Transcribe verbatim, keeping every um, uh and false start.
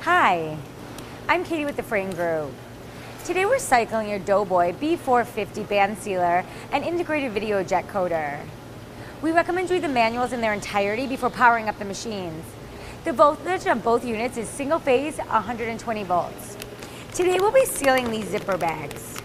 Hi, I'm Katie with the Frain Group. Today we're cycling your Doboy B four fifty band sealer and integrated video jet coder. We recommend you read the manuals in their entirety before powering up the machines. The voltage on both units is single phase one hundred twenty volts. Today we'll be sealing these zipper bags.